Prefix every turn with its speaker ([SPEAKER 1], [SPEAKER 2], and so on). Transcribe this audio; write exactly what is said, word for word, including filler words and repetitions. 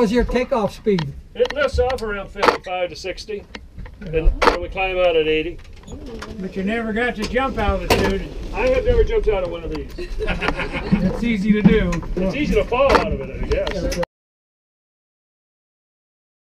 [SPEAKER 1] was your takeoff speed?
[SPEAKER 2] It lifts off around fifty-five to sixty, and, and we climb out at eighty.
[SPEAKER 3] But you never got to jump altitude.
[SPEAKER 2] I have never jumped out of one of these.
[SPEAKER 3] It's easy to do.
[SPEAKER 2] It's easy to fall out of it, I guess.